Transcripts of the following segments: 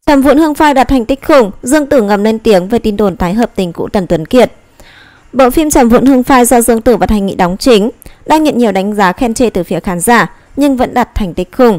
Trầm Vụn Hương Phai đạt thành tích khủng, Dương Tử ngầm lên tiếng về tin đồn tái hợp tình cũ Tần Tuấn Kiệt. Bộ phim Trầm Vụn Hương Phai do Dương Tử và Thành Nghị đóng chính đang nhận nhiều đánh giá khen chê từ phía khán giả nhưng vẫn đạt thành tích khủng.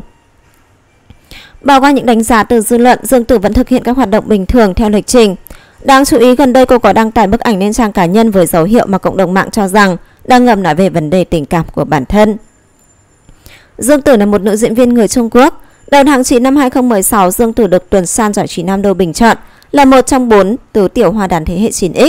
Bỏ qua những đánh giá từ dư luận, Dương Tử vẫn thực hiện các hoạt động bình thường theo lịch trình. Đáng chú ý, gần đây cô có đăng tải bức ảnh lên trang cá nhân với dấu hiệu mà cộng đồng mạng cho rằng đang ngầm nói về vấn đề tình cảm của bản thân. Dương Tử là một nữ diễn viên người Trung Quốc. Đầu tháng 9 năm 2016, Dương Tử được Tuần San Giải trí Nam Đô bình chọn là một trong 4 tứ tiểu hoa đàn thế hệ 9X.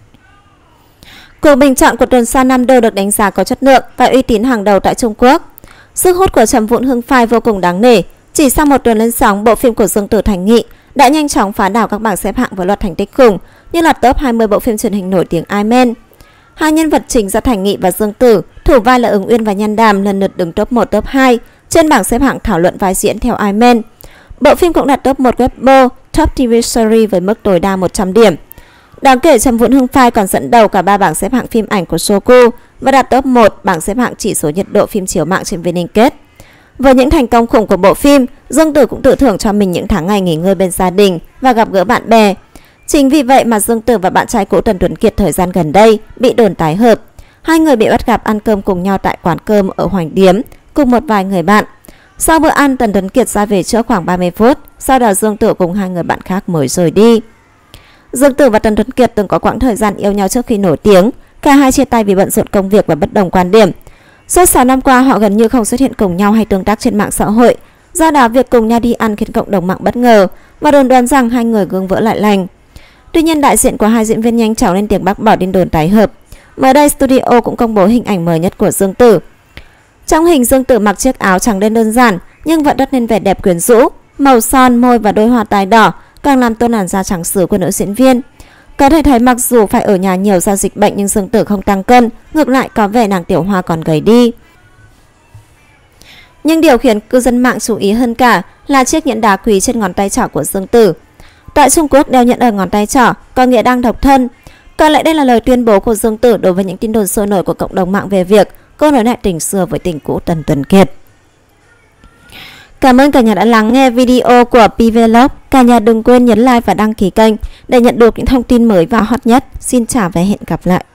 Cuộc bình chọn của Tuần San Nam Đô được đánh giá có chất lượng và uy tín hàng đầu tại Trung Quốc. Sức hút của Trầm Vụn Hương Phai vô cùng đáng nể. Chỉ sau một tuần lên sóng, bộ phim của Dương Tử Thành Nghị đã nhanh chóng phá đảo các bảng xếp hạng với loạt thành tích khủng như là top 20 bộ phim truyền hình nổi tiếng Iman. Hai nhân vật chính do Thành Nghị và Dương Tử, thủ vai là Ứng Uyên và Nhan Đàm, lần lượt đứng top 1, top 2 trên bảng xếp hạng thảo luận vai diễn theo Iman. Bộ phim cũng đạt top 1 Weibo Top TV Series với mức tối đa 100 điểm. Đáng kể, Trầm Vụn Hương Phai còn dẫn đầu cả 3 bảng xếp hạng phim ảnh của Soku và đạt top 1 bảng xếp hạng chỉ số nhiệt độ phim chiếu mạng trên Vinlinked. Với những thành công khủng của bộ phim, Dương Tử cũng tự thưởng cho mình những tháng ngày nghỉ ngơi bên gia đình và gặp gỡ bạn bè. Chính vì vậy mà Dương Tử và bạn trai cũ Tần Tuấn Kiệt thời gian gần đây bị đồn tái hợp. Hai người bị bắt gặp ăn cơm cùng nhau tại quán cơm ở Hoành Điếm cùng một vài người bạn. Sau bữa ăn, Tần Tuấn Kiệt ra về trước khoảng 30 phút, sau đó Dương Tử cùng hai người bạn khác mới rời đi. Dương Tử và Tần Tuấn Kiệt từng có quãng thời gian yêu nhau trước khi nổi tiếng. Cả hai chia tay vì bận rộn công việc và bất đồng quan điểm. Suốt 6 năm qua, họ gần như không xuất hiện cùng nhau hay tương tác trên mạng xã hội. Do đó, việc cùng nhau đi ăn khiến cộng đồng mạng bất ngờ và đồn đoán rằng hai người gương vỡ lại lành. Tuy nhiên, đại diện của hai diễn viên nhanh chóng lên tiếng bác bỏ tin đồn tái hợp. Mới đây, studio cũng công bố hình ảnh mới nhất của Dương Tử. Trong hình, Dương Tử mặc chiếc áo trắng đen đơn giản nhưng vẫn đắp nên vẻ đẹp quyến rũ. Màu son, môi và đôi hoa tai đỏ càng làm tôn làn da trắng sứ của nữ diễn viên. Có thể thấy mặc dù phải ở nhà nhiều do dịch bệnh nhưng Dương Tử không tăng cân, ngược lại có vẻ nàng tiểu hoa còn gầy đi. Nhưng điều khiến cư dân mạng chú ý hơn cả là chiếc nhẫn đá quý trên ngón tay trỏ của Dương Tử. Tại Trung Quốc, đeo nhẫn ở ngón tay trỏ có nghĩa đang độc thân. Có lẽ đây là lời tuyên bố của Dương Tử đối với những tin đồn sôi nổi của cộng đồng mạng về việc cô nối lại tình xưa với tình cũ Tần Tuấn Kiệt. Cảm ơn cả nhà đã lắng nghe video của Pvlog. Cả nhà đừng quên nhấn like và đăng ký kênh để nhận được những thông tin mới và hot nhất. Xin chào và hẹn gặp lại.